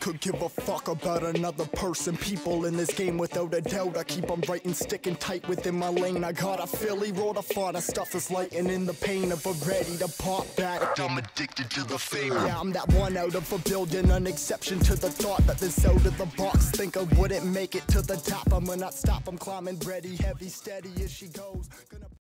could give a fuck about another person. People in this game without a doubt, I keep on writing, sticking tight within my lane. I got a Philly roll to fun, I stuff is lightening the pain of a ready to pop back. I'm addicted to the fame. Yeah, I'm that one out of a billion, an exception to the thought that this out of the box. Think I wouldn't make it to the top, I'ma not stop, I'm climbing ready, heavy, steady as she goes.